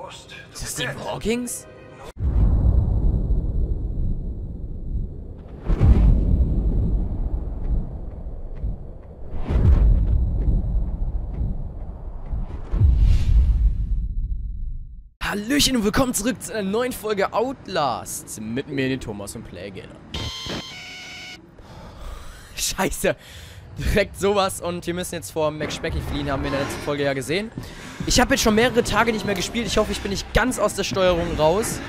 Trost. Ist das die Walkings? Hallöchen und willkommen zurück zu einer neuen Folge Outlast. Mit mir, den Thomas und Playgailer. Scheiße. Direkt sowas und wir müssen jetzt vor McSpecky fliehen, haben wir in der letzten Folge ja gesehen. Ich habe jetzt schon mehrere Tage nicht mehr gespielt. Ich hoffe, ich bin nicht ganz aus der Steuerung raus.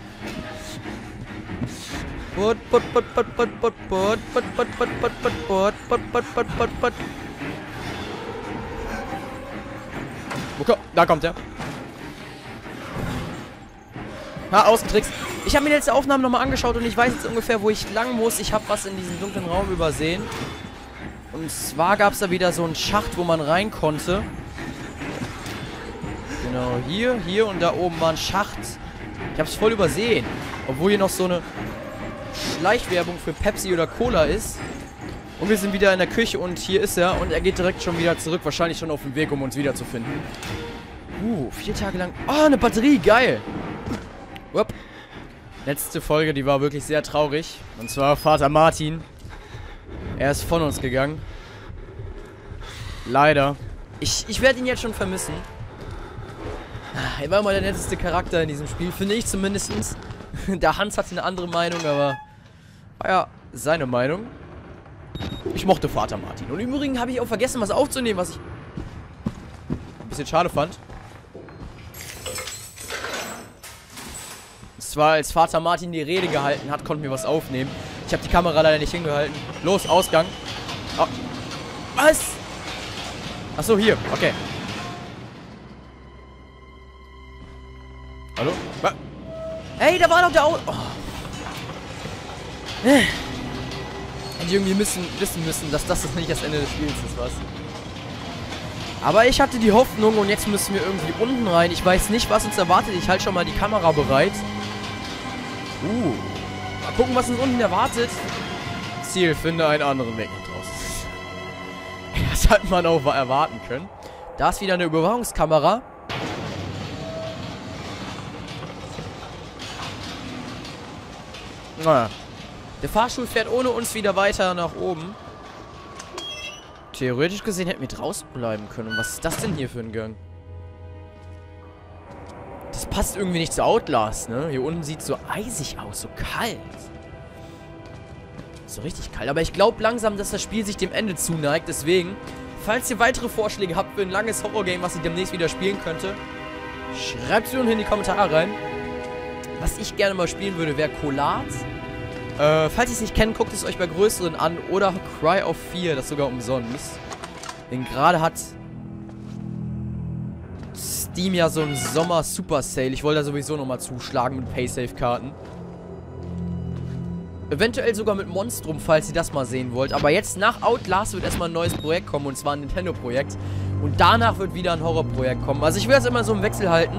Da kommt er. Ausgetrickst. Ich habe mir die letzte Aufnahme nochmal angeschaut und ich weiß jetzt ungefähr, wo ich lang muss. Ich habe was in diesem dunklen Raum übersehen. Und zwar gab es da wieder so einen Schacht, wo man rein konnte. Genau, hier und da oben war ein Schacht. Ich habe es voll übersehen. Obwohl hier noch so eine Schleichwerbung für Pepsi oder Cola ist. Und wir sind wieder in der Küche und hier ist er. Und er geht direkt schon wieder zurück. Wahrscheinlich schon auf dem Weg, um uns wiederzufinden. 4 Tage lang. Oh, eine Batterie, geil. Upp. Letzte Folge, die war wirklich sehr traurig. Und zwar Vater Martin. Er ist von uns gegangen. Leider. Ich werde ihn jetzt schon vermissen. Er war immer der netteste Charakter in diesem Spiel, finde ich zumindest. Der Hans hatte eine andere Meinung, aber war ja seine Meinung. Ich mochte Vater Martin. Und im Übrigen habe ich auch vergessen, was aufzunehmen, was ich ein bisschen schade fand. Zwar als Vater Martin die Rede gehalten hat, konnten wir was aufnehmen. Ich habe die Kamera leider nicht hingehalten. Los, Ausgang. Oh. Was? Achso, hier. Okay. Hallo? Hey, da war doch der Auto. Oh. Hätte ich irgendwie wissen müssen, dass das nicht das Ende des Spiels ist, was? Aber ich hatte die Hoffnung und jetzt müssen wir irgendwie unten rein. Ich weiß nicht, was uns erwartet. Ich halte schon mal die Kamera bereit. Mal gucken, was uns unten erwartet. Ziel, finde einen anderen Weg nach draußen. Das hat man auch erwarten können. Da ist wieder eine Überwachungskamera. Naja. Der Fahrstuhl fährt ohne uns wieder weiter nach oben. Theoretisch gesehen hätten wir draußen bleiben können. Und was ist das denn hier für ein Gang? Das passt irgendwie nicht zu Outlast, ne? Hier unten sieht es so eisig aus, so kalt. So richtig kalt. Aber ich glaube langsam, dass das Spiel sich dem Ende zuneigt. Deswegen, falls ihr weitere Vorschläge habt für ein langes Horror-Game, was ich demnächst wieder spielen könnte, schreibt es mir unten in die Kommentare rein. Was ich gerne mal spielen würde, wäre Collard. Falls ihr es nicht kennt, guckt es euch bei größeren an. Oder Cry of 4, das sogar umsonst. Denn gerade hat Steam ja so ein Sommer-Super-Sale. Ich wollte da sowieso nochmal zuschlagen mit Paysafe-Karten. Eventuell sogar mit Monstrum, falls ihr das mal sehen wollt. Aber jetzt nach Outlast wird erstmal ein neues Projekt kommen. Und zwar ein Nintendo-Projekt. Und danach wird wieder ein Horror-Projekt kommen. Also ich will das immer so im Wechsel halten.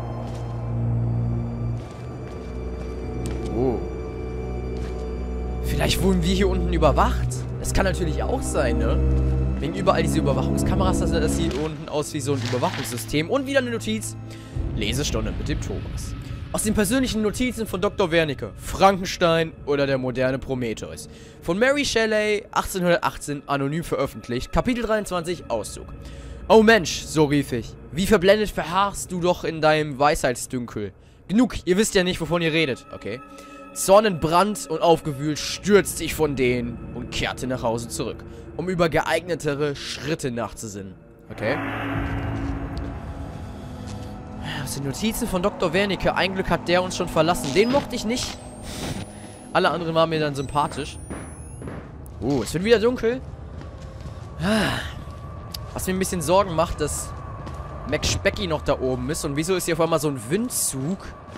Oh. Vielleicht wurden wir hier unten überwacht. Das kann natürlich auch sein, ne? Wegen überall diese Überwachungskameras, das sieht unten aus wie so ein Überwachungssystem. Und wieder eine Notiz. Lesestunde mit dem Thomas. Aus den persönlichen Notizen von Dr. Wernicke. Frankenstein oder der moderne Prometheus. Von Mary Shelley, 1818, anonym veröffentlicht. Kapitel 23, Auszug. Oh Mensch, so rief ich. Wie verblendet verharrst du doch in deinem Weisheitsdünkel. Genug, ihr wisst ja nicht, wovon ihr redet, okay? Sonnenbrand und aufgewühlt stürzte ich von denen und kehrte nach Hause zurück, um über geeignetere Schritte nachzusinnen. Okay? Aus den Notizen von Dr. Wernicke, ein Glück hat der uns schon verlassen. Den mochte ich nicht. Alle anderen waren mir dann sympathisch. Es wird wieder dunkel. Was mir ein bisschen Sorgen macht, dass McSpecky noch da oben ist. Und wieso ist hier auf einmal so ein Windzug?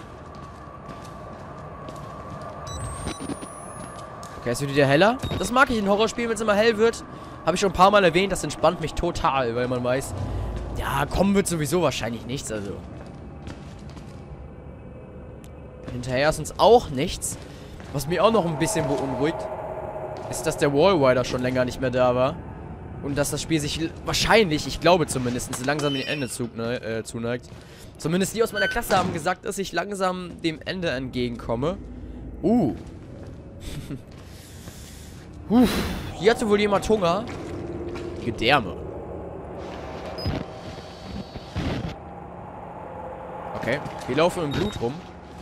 Okay, es wird wieder heller. Das mag ich in Horrorspielen, wenn es immer hell wird. Habe ich schon ein paar Mal erwähnt. Das entspannt mich total, weil man weiß, ja, kommen wird sowieso wahrscheinlich nichts. Also hinterher ist uns auch nichts. Was mich auch noch ein bisschen beunruhigt, ist, dass der Wallrider schon länger nicht mehr da war. Und dass das Spiel sich wahrscheinlich, ich glaube zumindest, langsam dem Ende zuneigt. Zumindest die aus meiner Klasse haben gesagt, dass ich langsam dem Ende entgegenkomme. Hier hatte wohl jemand Hunger. Gedärme. Okay, wir laufen im Blut rum.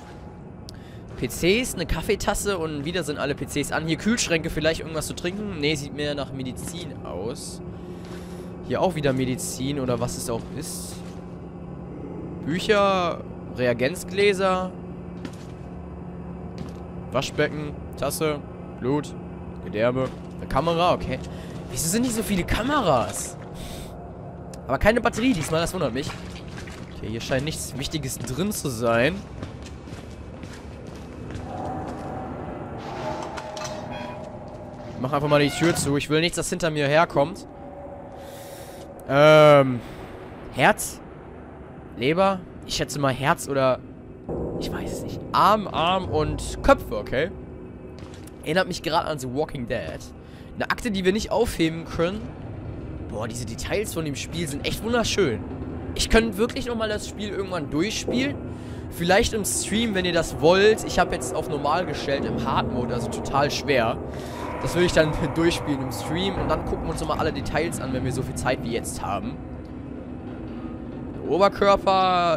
PCs, eine Kaffeetasse und wieder sind alle PCs an. Hier Kühlschränke, vielleicht irgendwas zu trinken. Ne, sieht mehr nach Medizin aus. Hier auch wieder Medizin oder was es auch ist. Bücher, Reagenzgläser, Waschbecken, Tasse, Blut, Gedärme, eine Kamera, okay. Wieso sind nicht so viele Kameras? Aber keine Batterie diesmal, das wundert mich. Okay, hier scheint nichts Wichtiges drin zu sein. Ich mach einfach mal die Tür zu. Ich will nichts, das hinter mir herkommt. Herz? Leber? Ich schätze mal Herz oder... Ich weiß es nicht. Arm und Köpfe, okay? Erinnert mich gerade an The Walking Dead. Eine Akte, die wir nicht aufheben können. Boah, diese Details von dem Spiel sind echt wunderschön. Ich könnte wirklich nochmal das Spiel irgendwann durchspielen. Vielleicht im Stream, wenn ihr das wollt. Ich habe jetzt auf normal gestellt, im Hard-Mode, also total schwer. Das würde ich dann durchspielen im Stream. Und dann gucken wir uns nochmal alle Details an, wenn wir so viel Zeit wie jetzt haben. Der Oberkörper,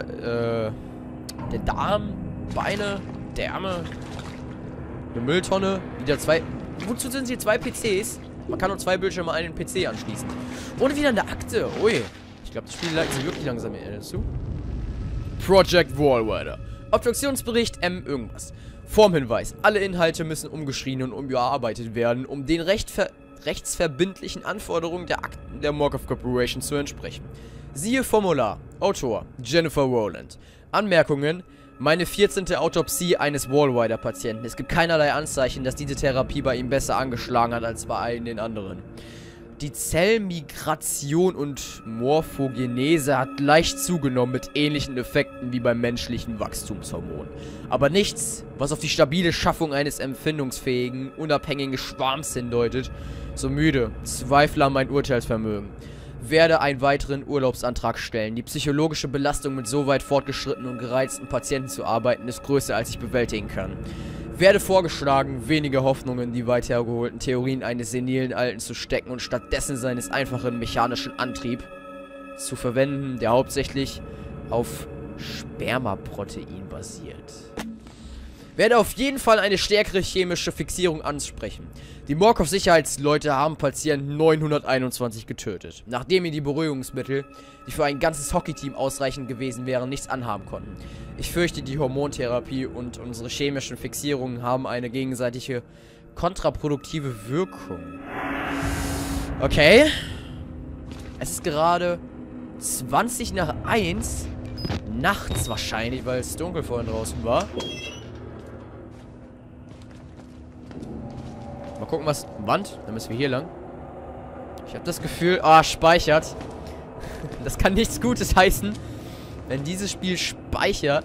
der Darm, Beine, Därme, eine Mülltonne, wieder zwei... Wozu sind hier zwei PCs? Man kann nur zwei Bildschirme an den PC anschließen. Und wieder eine Akte. Ui. Ich glaube, das Spiel leitet sich wirklich langsam zu. Project Wallrider. Obduktionsbericht M irgendwas. Formhinweis. Alle Inhalte müssen umgeschrieben und überarbeitet werden, um den rechtsverbindlichen Anforderungen der Akten der Morkov Corporation zu entsprechen. Siehe Formular. Autor Jennifer Rowland. Anmerkungen. Meine 14. Autopsie eines Wallrider-Patienten. Es gibt keinerlei Anzeichen, dass diese Therapie bei ihm besser angeschlagen hat als bei allen den anderen. Die Zellmigration und Morphogenese hat leicht zugenommen mit ähnlichen Effekten wie beim menschlichen Wachstumshormon. Aber nichts, was auf die stabile Schaffung eines empfindungsfähigen, unabhängigen Schwarms hindeutet. So müde, Zweifler mein Urteilsvermögen. Werde einen weiteren Urlaubsantrag stellen. Die psychologische Belastung mit so weit fortgeschrittenen und gereizten Patienten zu arbeiten, ist größer, als ich bewältigen kann. Werde vorgeschlagen, weniger Hoffnung in die weit hergeholten Theorien eines senilen Alten zu stecken und stattdessen seines einfachen mechanischen Antrieb zu verwenden, der hauptsächlich auf Spermaprotein basiert. Werde auf jeden Fall eine stärkere chemische Fixierung ansprechen. Die Morkov-Sicherheitsleute haben Patienten 921 getötet, nachdem ihnen die Beruhigungsmittel, die für ein ganzes Hockeyteam ausreichend gewesen wären, nichts anhaben konnten. Ich fürchte, die Hormontherapie und unsere chemischen Fixierungen haben eine gegenseitige kontraproduktive Wirkung. Okay. Es ist gerade 20 nach 1. Nachts wahrscheinlich, weil es dunkel vorhin draußen war. Mal gucken, was... Wand? Dann müssen wir hier lang. Ich habe das Gefühl... Ah, speichert. Das kann nichts Gutes heißen, wenn dieses Spiel speichert.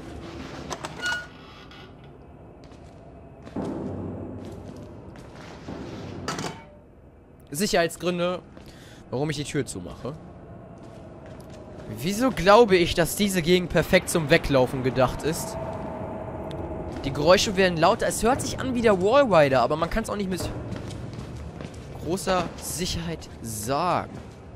Sicherheitsgründe, warum ich die Tür zumache. Wieso glaube ich, dass diese Gegend perfekt zum Weglaufen gedacht ist? Die Geräusche werden lauter. Es hört sich an wie der Wallrider, aber man kann es auch nicht mit großer Sicherheit sagen.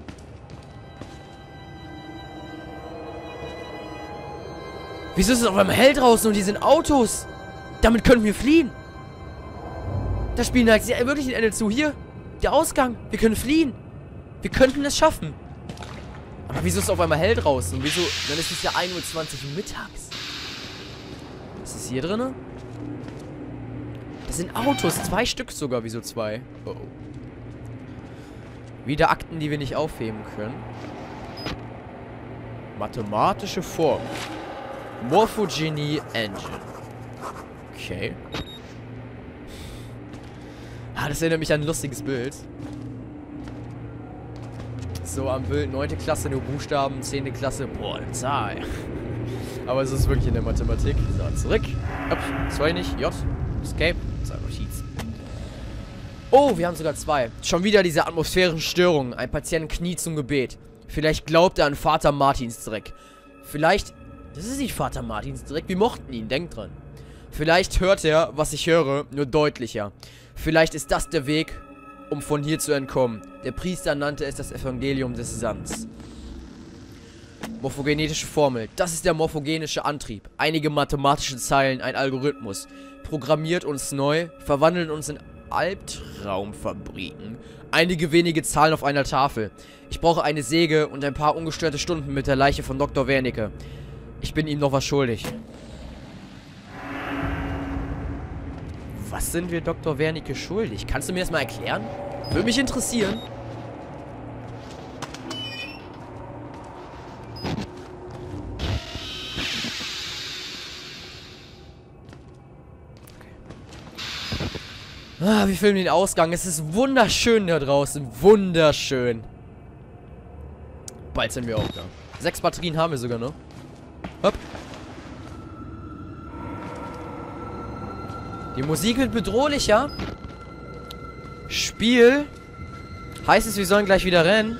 Wieso ist es auf einmal hell draußen und hier sind Autos? Damit können wir fliehen. Das Spiel neigt sich wirklich ein Ende zu. Hier, der Ausgang. Wir können fliehen. Wir könnten es schaffen. Aber wieso ist es auf einmal hell draußen? Und wieso? Dann ist es ja 1:20 Uhr mittags. Was ist hier drin? Das sind Autos. 2 Stück sogar. Wieso 2? Oh oh. Wieder Akten, die wir nicht aufheben können. Mathematische Form. Morphogeny Engine. Okay. Ah, das erinnert mich an ein lustiges Bild. So am Bild 9. Klasse nur Buchstaben, 10. Klasse, boah, eine Zahl. Aber es ist wirklich in der Mathematik. So, zurück. Up, 2 nicht, J. Escape. So, Notiz. Oh, wir haben sogar 2. Schon wieder diese atmosphärischen Störungen. Ein Patient kniet zum Gebet. Vielleicht glaubt er an Vater Martinsdreck. Vielleicht... Das ist nicht Vater Martinsdreck. Wir mochten ihn, denkt dran. Vielleicht hört er, was ich höre, nur deutlicher. Vielleicht ist das der Weg, um von hier zu entkommen. Der Priester nannte es das Evangelium des Sands. Morphogenetische Formel. Das ist der morphogenische Antrieb. Einige mathematische Zeilen, ein Algorithmus. Programmiert uns neu, verwandelt uns in Albtraumfabriken. Einige wenige Zahlen auf einer Tafel. Ich brauche eine Säge und ein paar ungestörte Stunden mit der Leiche von Dr. Wernicke. Ich bin ihm noch was schuldig. Was sind wir Dr. Wernicke schuldig? Kannst du mir das mal erklären? Würde mich interessieren. Ah, wir filmen den Ausgang. Es ist wunderschön da draußen. Wunderschön. Bald sind wir auch da. 6 Batterien haben wir sogar noch. Hopp. Die Musik wird bedrohlicher. Spiel. Heißt es, wir sollen gleich wieder rennen?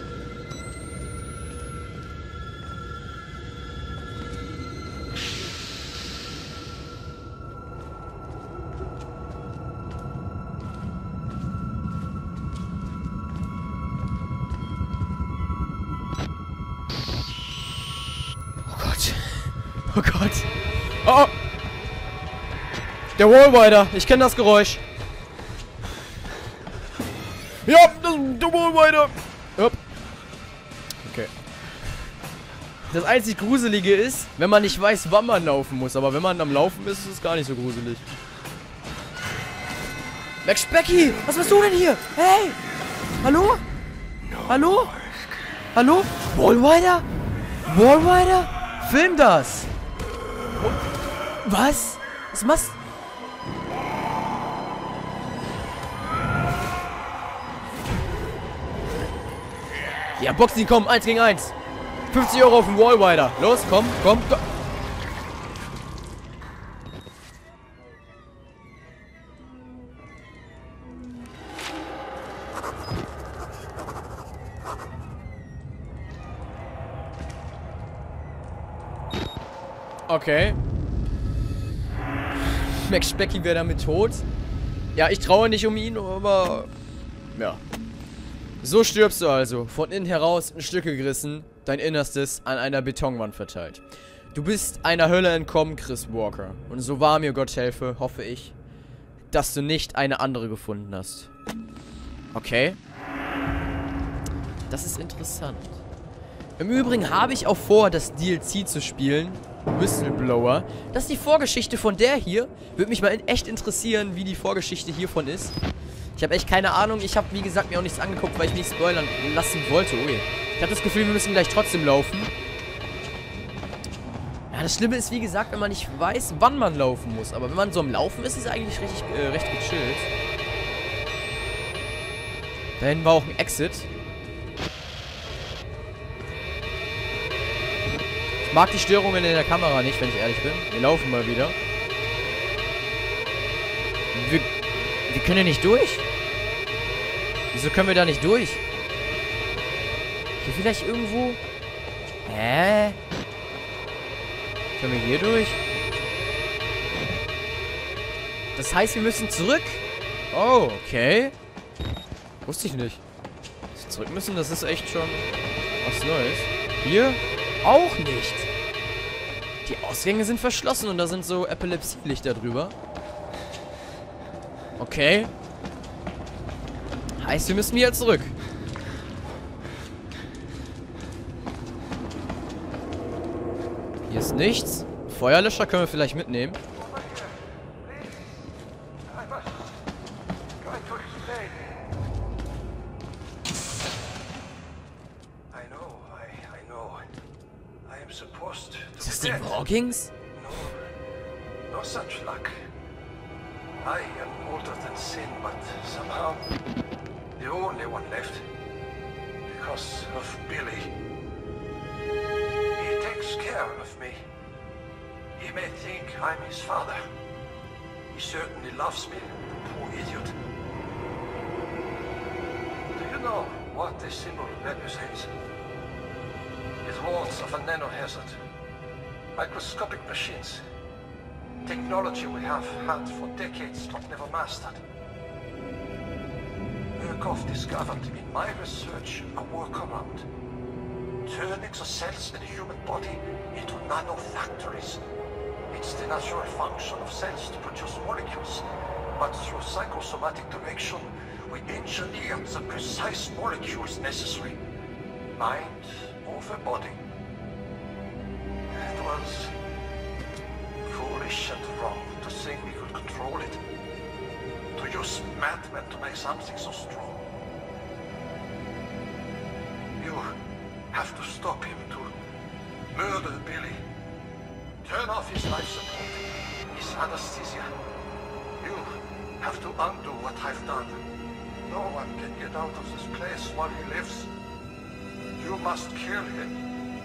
Oh Gott. Oh. Der Wallrider. Ich kenne das Geräusch. Ja, das ist der Wallrider. Okay. Das einzig Gruselige ist, wenn man nicht weiß, wann man laufen muss. Aber wenn man am Laufen ist, ist es gar nicht so gruselig. McSpecky, was machst du denn hier? Hey. Hallo? Hallo? Hallo? Wallrider? Wallrider? Film das! Was? Was machst du? Ja, Boxing, komm, 1 gegen 1. 50 € auf den Wallrider. Los, komm, komm, komm. Okay. McSpecky wäre damit tot. Ja, ich traue nicht um ihn, aber... Ja. So stirbst du also. Von innen heraus in Stücke gerissen, dein Innerstes an einer Betonwand verteilt. Du bist einer Hölle entkommen, Chris Walker. Und so wahr mir Gott helfe, hoffe ich, dass du nicht eine andere gefunden hast. Okay. Das ist interessant. Im Übrigen habe ich auch vor, das DLC zu spielen. Whistleblower. Das ist die Vorgeschichte von der hier. Würde mich mal echt interessieren, wie die Vorgeschichte hiervon ist. Ich habe echt keine Ahnung. Ich habe, wie gesagt, mir auch nichts angeguckt, weil ich nicht spoilern lassen wollte. Ui. Ich habe das Gefühl, wir müssen gleich trotzdem laufen. Ja, das Schlimme ist, wie gesagt, wenn man nicht weiß, wann man laufen muss. Aber wenn man so am Laufen ist, ist es eigentlich recht gechillt. Da hinten war auch ein Exit. Ich mag die Störungen in der Kamera nicht, wenn ich ehrlich bin. Wir laufen mal wieder. Wir können ja nicht durch. Wieso können wir da nicht durch? Hier vielleicht irgendwo... Hä? Können wir hier durch? Das heißt, wir müssen zurück? Oh, okay. Wusste ich nicht. Dass wir zurück müssen, das ist echt schon was Neues. Hier? Auch nicht. Die Ausgänge sind verschlossen und da sind so Epilepsie-Lichter drüber. Okay. Heißt, wir müssen wieder zurück. Hier ist nichts. Feuerlöscher können wir vielleicht mitnehmen. Ist das die Walkings? No such luck. I am older than sin, but somehow the only one left. Because of Billy. He takes care of me. He may think I'm his father. He certainly loves me, the poor idiot. know what this symbol represents? It warns of a nanohazard. Microscopic machines. Technology we have had for decades but never mastered. Murkoff discovered in my research a workaround. Turning the cells in the human body into nanofactories. It's the natural function of cells to produce molecules, but through psychosomatic direction, we engineer the precise molecules necessary. Mind over body. It was foolish and wrong to think we could control it. To use madmen to make something so strong. You have to stop him, to murder Billy. Turn off his life support, his anesthesia. You have to undo what I've done. No one can get out of this place while he lives. You must kill him.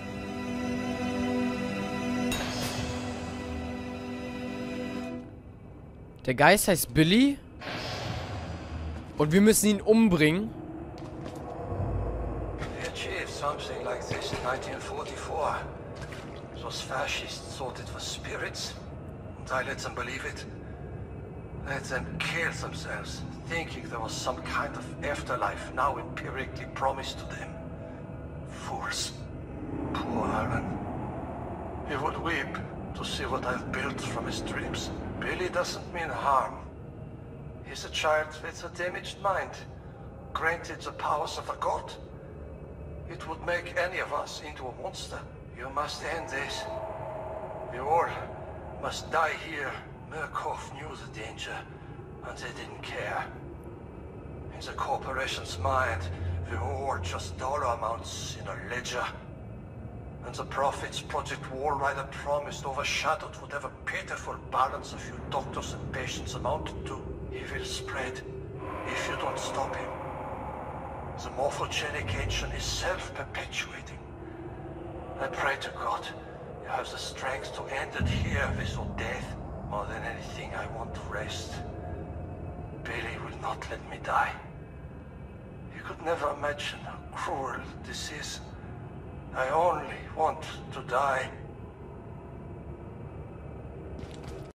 Der Geist heißt Billy. Und wir müssen ihn umbringen. They achieved something like this in 1944. Those fascists thought it was spirits, and I let them believe it. Let them kill themselves, thinking there was some kind of afterlife now empirically promised to them. Fools. Poor Alan. He would weep to see what I've built from his dreams. Billy doesn't mean harm. He's a child with a damaged mind, granted the powers of a god. It would make any of us into a monster. You must end this. We all must die here. Murkoff knew the danger, and they didn't care. In the corporation's mind, we're all just dollar amounts in a ledger. And the profits Project Walrider promised overshadowed whatever pitiful balance a few doctors and patients amounted to. He will spread if you don't stop him. The morphogenic agent is self-perpetuating. I pray to God you have the strength to end it here with your death. More than anything, I want to rest. Billy will not let me die. You could never imagine how cruel this is. I only want to die.